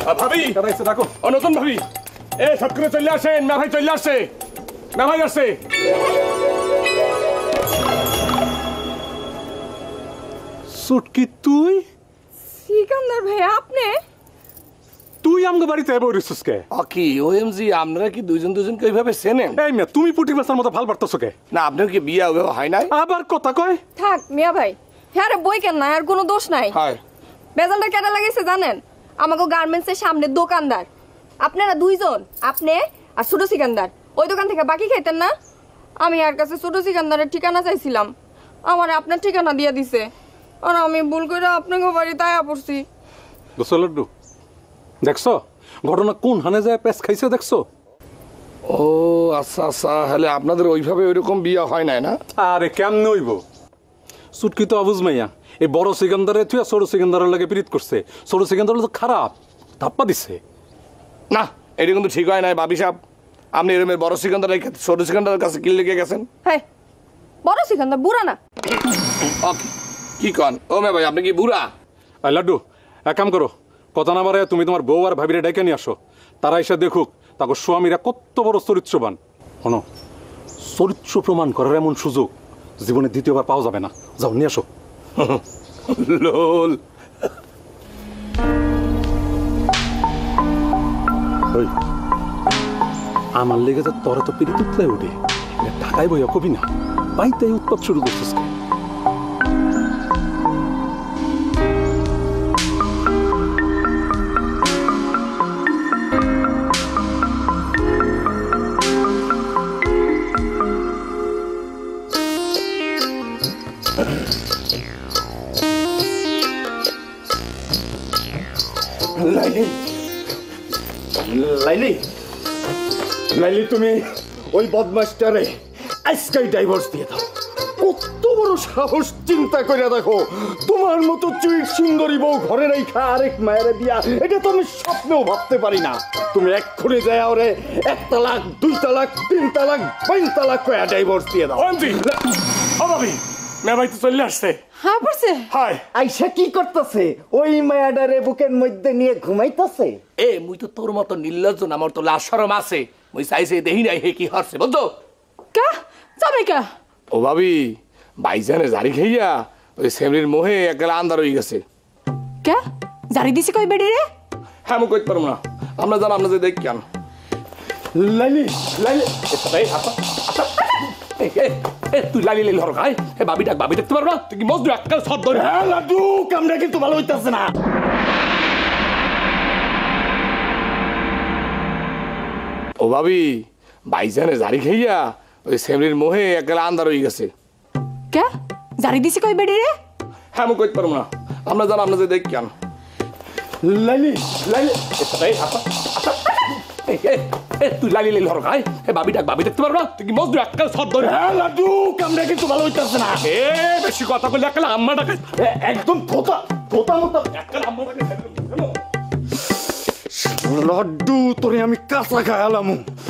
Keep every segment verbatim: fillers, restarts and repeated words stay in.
ভাবি দেখো নতুন ভাবি এ সব করে চলে আসেন না ভাই চলে আসছে না ভাই আসছে সুটকি তুই সিকান্দার ভাই আপনি তুই আমগো বাড়িতে এবো রিসুসকে কি ওএমজি আপনারা কি দুইজন দুইজনকে এইভাবে চেনেন এই মিয়া তুমি পুটি বাসার মতো ভাল পারতেছো কে না আপনার কি বিয়া ওইভাবে হয় নাই আবার কথা কয় থাক মিয়া ভাই হ্যাঁ রে বই কেন না আর কোনো দোষ নাই হয় বেজালটা কেটে লাগিয়েছে জানেন আমাকে গার্মেন্টসের সামনে দোকানদার আপনারা দুইজন আপনি আর ছোট সিকান্দার ওই দোকান থেকে বাকি খাইতেন না আমি আর কাছে ছোট সিকান্দারের ঠিকানা চাইছিলাম আমার আপনার ঠিকানা দিয়ে দিছে আর আমি ভুল করে আপনাকে বাড়িতে আয়া পড়ছি দোসো লাড্ডু দেখছো ঘটনা কোন হানে যায় পেস খাইছে দেখছো ও আচ্ছা আচ্ছা হলে আপনাদের ওইভাবে ওইরকম বিয়া হয় নাই না আরে কেমনে হইব সুটকি তো অবুঝ মাইয়া এই বড় সিকান্দারে তুই ছোট সিকান্দারের লাগে প্রীত করছে ছোট সিকান্দার তো খারাপ ধাপ্পা দিছে না এটা কিন্তু ঠিক হয় নাই বাবি সাহেব আপনি এরমের বড় সিকান্দার ছোট সিকান্দারের কাছে কি লেগে গেছেন হ্যাঁ বড় সিকান্দার বুড়া না কি কন ও মে ভাই আপনি কি বুড়া আই লাড্ডু এক কাম করো কথা না বারে তুমি তোমার বউ আর ভাবিরে ডেকে নিয়ে আসো তারা এসে দেখুক তাকে স্বামীরা কত বড় চরিত্রবান শোনো চরিত্র প্রমাণ করার এমন সুযোগ জীবনে দ্বিতীয়বার পাওয়া যাবে না যাও নিয়ে আসো লোল আমার লেগে তো তোরা তো পিড়ি তুতলাই উঠে ঢাকায় বইয়া কবি না বাইতে উৎপাত শুরু করছিস লাইলি লাইলি লাইলি তুমি ওই বদমাস্টারে আজকাই ডাইভোর্স দিয়ে দাও কত বড় সাহস চিন্তা করে দেখো তোমার মতো চুইট সুন্দরী বউ ঘরে রেখা আরেক মায়ের বিয়া এটা তো আমি স্বপ্নেও ভাবতে পারি না তুমি এক্ষুনি যায় ওরে এক তালাক দুই তালাক তিন তালাক পাঁচ তালাক করে ডাইভোর্স দিয়ে দাও ওএমজি ও ভাবি মে ভাই তো চলে আসছে হ্যাঁ পড়ছে হাই আইসা কি করতেছে ওই মায়াডারে বুকের মধ্যে নিয়ে ঘুমাইতেছে এ মুই তো তোর মতো নির্লজ্জ না আমার তো লাশ শরম আছে মুই চাইছে দেহি নাই হে কি হরছে বুঝছো কা যাবে কা ও ভাবি ভাইজানে জারি খাইয়া ওই সেমরির মোহে একলা আন্দার হয়ে গেছে কে জারি দিছে কই বেডি রে হ্যাঁ আমি কইতে পারবো না আমরা জানো আমরা যে দেখ কেন লাইলি লাইলি এই হাতা হাতা এই এই তুই লালি লালি হর খাই হে ভাবি ডাক ভাবি দেখতে পারবো না তুই কি মজদুর এককাল সদ ধরে হ্যাঁ লাড্ডু কামড়া কিন্তু ভালো হইতাছে না ও ভাবি ভাইজানে জারি খাইয়া ওই সেমরির মোহে একলা আন্দার হয়ে গেছে কে জারি দিছে কই বেডি রে হ্যাঁ আমি কইতে পারবো না আমরা জানো আমরা যে দেখ কেন লাইলি লাইলি এই হাতা হাতা এই এই তুই লালি লালি হর খাই হে ভাবি ডাক ভাবি দেখতে পারবো না তুই কি মজদুর এককাল সদ ধরে হ্যাঁ লাড্ডু কামড়া কিন্তু ভালো হইতাছে না এ বেশি কথা বললে একলা আম্মা ডাকে একদম পোতা পোতা মতো একলা আম্মা ডাকে লাড্ডু তোরে আমি কাঁচা খায়ালাম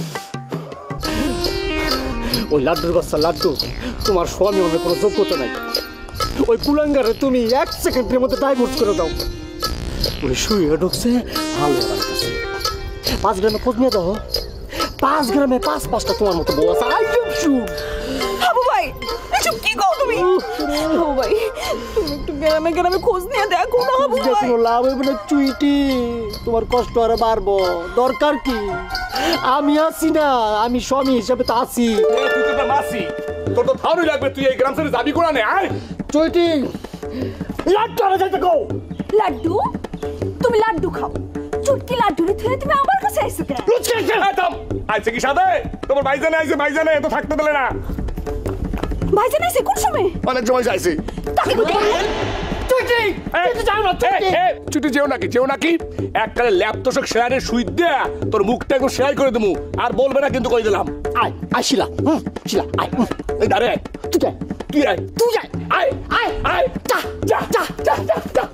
ওই লাড্ডুর বাচ্চা লাড্ডু তোমার স্বামী হবে কোনো যোগ্যতা নাই ওই কুলাঙ্গারে তুমি এক সেকেন্ডের মধ্যে ডাইভোর্স করে দাও ওই শুয়ে ঢুকছে ভালো লাগতেছে পাঁচ গ্রামে খোঁজ নিয়ে দাও পাঁচ গ্রামে পাঁচ পাঁচটা তোমার মতো বউ আছে আই এম শিওর হাবু ভাই এসব কি কও তুমি হাবু ভাই তুমি একটু গ্রামে গ্রামে খোঁজ নিয়ে দেখো না হাবু ভাই কোনো লাভ হইবে না চুইটি তোমার কষ্ট আরো বাড়বো দরকার কি আমি আছি না আমি স্বামী হিসাবে তো আছি তুই তো মাসি তোর তো থাউরি লাগবে তুই এই গ্রাম ছেড়ে যাবি কোনা নে আয় চুইটি লাড্ডু আরে যাইতে কও লাড্ডু তুমি লাড্ডু খাও চুটকি লাড্ডু রে তুই তুমি আমার কাছে আইছো কেন লুচকে থাম আইছে কি সাথে তোমার ভাইজানে আইছে ভাইজানে তো থাকতে দিলে না ভাইজান আইছে কোন সময় অনেক সময় আইছে তাকে কোথায় চুইটি তুই যাও না চুইটি ছুটি যেও নাকি যেও নাকি এককালে ল্যাপ তোষক সেলাইয়ের সুই দেয়া তোর মুখটা একটু সেলাই করে দেবো আর বলবে না কিন্তু কই দিলাম আয় আইছিলা হুম ছিলা আয় এই দাঁড়ে তুই যাই তুই আয় তুই যাই আয় আয় আয় যা যা যা যা যা যা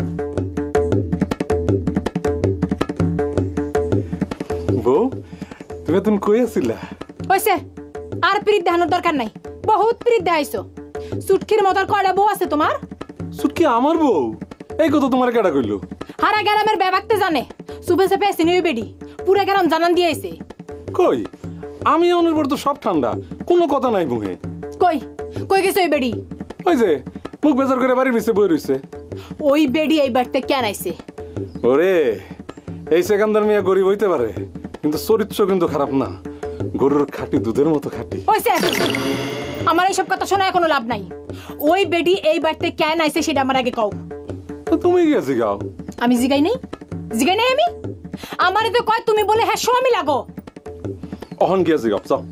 বউ তুমি তুমি কই আছিলা হইছে আর পিরিত দেখানোর দরকার নাই বহুত পিরিত দেখাইছো সুটকির মতো কয়টা বউ আছে তোমার সুটকি আমার বউ এই কথা তোমার কেডা কইলো হারা গ্রামের ব্যাবাকতে জানে সুবে সে পেছে নিয়ে বেডি পুরা গ্রাম জানান দিয়েছে। কই আমি অনের পর তো সব ঠান্ডা, কোনো কথা নাই মুখে। কই কই গেছে ওই বেডি? ওই যে মুখ বেজার করে বাড়ির পিছে বই রইছে। ওই বেডি এই বাড়িতে কেন আইছে? ওরে এই সেকান্দার মিয়া গরিব হইতে পারে, কিন্তু চরিত্র কিন্তু খারাপ না, গরুর খাঁটি দুধের মতো খাঁটি। হইছে, আমার এইসব কথা শোনা কোনো লাভ নাই। ওই বেডি এই বাড়িতে কেন আইছে সেটা আমার আগে কও। তো তুমি গিয়ে জিগাও। আমি জিগাই নাই, জিগাই নাই আমি। আমারে তো কয় তুমি বলে হ্যাঁ স্বামী লাগো। অহন গিয়ে জিগাও, যাও।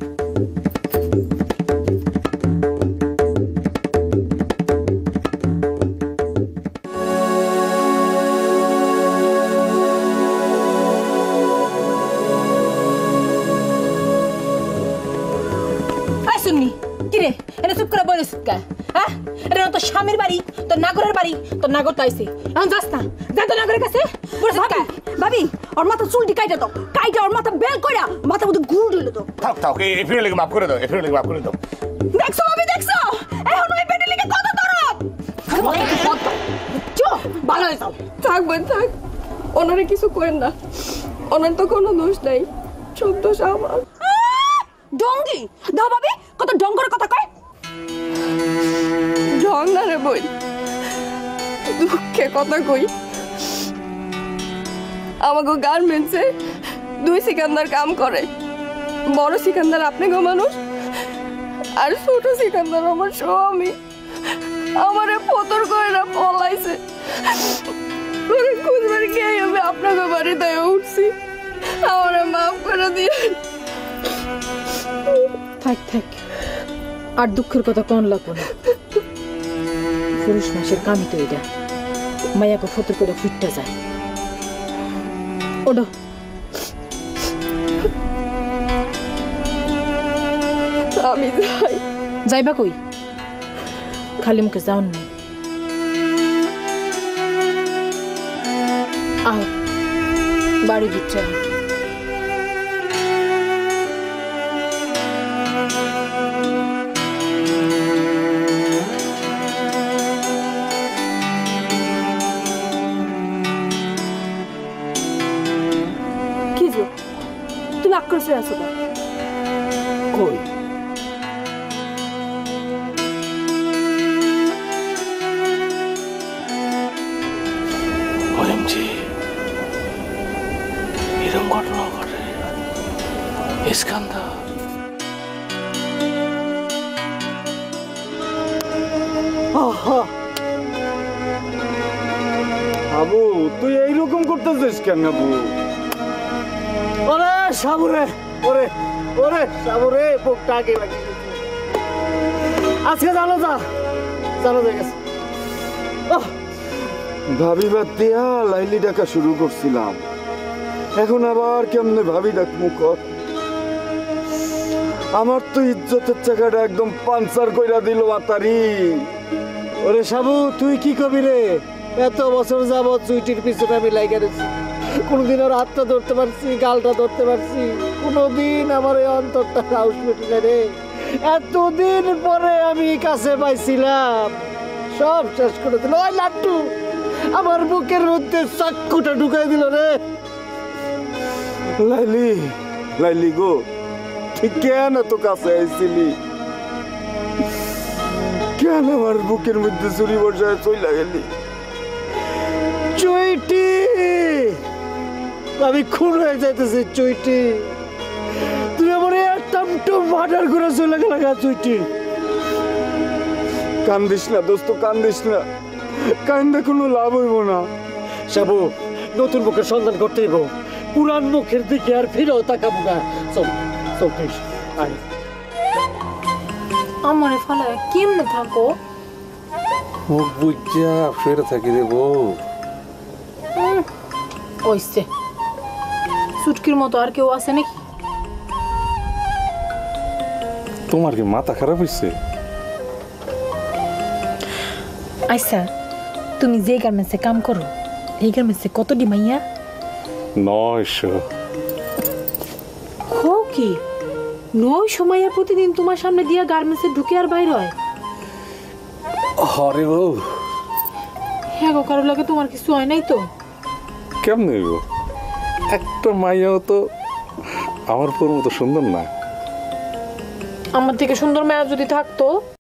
শুননি কিরে এনে চুপ করে বলে সুৎকা? হ্যাঁ এটা তো স্বামীর বাড়ি, তোর নাগরের বাড়ি, তোর নাগর তো আইছে। এখন যাস না, যা তো নাগরের কাছে। ভাবি ওর মাথা চুলটি কাইটা দাও, কাইটা ওর মাথা বেল কইরা মাথা মধ্যে গুড় দিল তো। থাক থাক এই ফিরে লেগে মাফ করে দাও, এই ফিরে লেগে মাফ করে দাও। দেখছো ভাবি দেখছো, এখন ওই বেডি লিগে কত দরদ। চো ভালো হয়ে যাও। থাকবেন থাক, ওনারে কিছু করেন না, ওনার তো কোনো দোষ নাই, সব দোষ আমার। ডঙ্গি দাও ভাবি, কত ডং করে কথা কয়। ডং না রে বই, দুঃখে কথা কই। আমাকে গার্মেন্টসে দুই সিকান্দার কাম করে, বড় সিকান্দার আপনি গো মানুষ, আর ছোট সিকান্দার আমার স্বামী। আমারে ফতর করে না পলাইছে, ওরে খুঁজবার গিয়ে আমি আপনাকে বাড়িতে উঠছি, আমারে মাফ করে দিয়ে। থাক থাক, আর দুঃখের কথা কোন লাগবো না। পুরুষ মাসের কামি তো এটা, মায়াকে ফতর করে ফুটটা যায়। ওডো আমি যাই। যাইবা কই? খালি মুখে যাও না, আহ বাড়ি ভিতরে। তুমি আক্রোশে আছো না? কই ওএমজি এরকম ঘটনা ঘটে ইস্কান্দার। আবু তুই এইরকম করতেছিস কেন আবু? ওরে সাবুরে, ওরে ওরে সাবুরে, বুকটা আগে লাগিয়ে গেছে। আজকে জানো যা জানো হয়ে গেছে। ভাবি বাদ দিয়া লাইলি ডাকা শুরু করছিলাম, এখন আবার কেমনে ভাবি ডাক মুখ। আমার তো ইজ্জতের চাকাটা একদম পাঞ্চার কইরা দিল মাতারি। ওরে সাবু তুই কি কবি রে? এত বছর যাবৎ চুইটির পিছনে আমি লাইগা রয়েছি, কোনদিন ওর হাতটা ধরতে পারছি, গালটা ধরতে পারছি, কোনদিন আমার এই অন্তরটা সাহস পেটে না রে। এতদিন পরে আমি কাছে পাইছিলাম, সব শেষ করে দিল। ওই লাট্টু আমার বুকের মধ্যে চাক্কুটা ঢুকাই দিল রে। লাইলি লাইলি গো, তুই কেন তো কাছে আইছিলি? কেন আমার বুকের মধ্যে চুরি বসায় চইলা গেলি? চুইটি আমি খুন হয়ে যাইতেছি। চুইটি তুই আমার একদম মার্ডার করে চলে গেল। চুইটি কান্দিস না দোস্ত, কান্দিস না, কান্দে কোনো লাভ হইব না। সাবু নতুন মুখের সন্ধান করতে হইব, পুরান মুখের দিকে আর ফিরেও তাকাবো না। চল চল তুই আয়। আমার ফলে কেমনে থাকো? মুখ বুঝা ফের থাকি রে বউ। ওইসে সুটকির মতো আর কেউ আছে নাকি? তোমার কি মাথা খারাপ হয়েছে? আচ্ছা তুমি যে গার্মেন্টসে কাম করো, এই গার্মেন্টসে কত ডিমাইয়া? নয়শো। হো কি নয় সময় প্রতিদিন তোমার সামনে দিয়া গার্মেন্টসে ঢুকে আর বাইর হয়? হরে বউ হ্যাঁ গো, কারো লাগে তোমার কিছু হয় নাই তো? কেমন হইব? একটা মাইয়াও তো আমার পুর মতো সুন্দর না। আমার থেকে সুন্দর মেয়া যদি থাকতো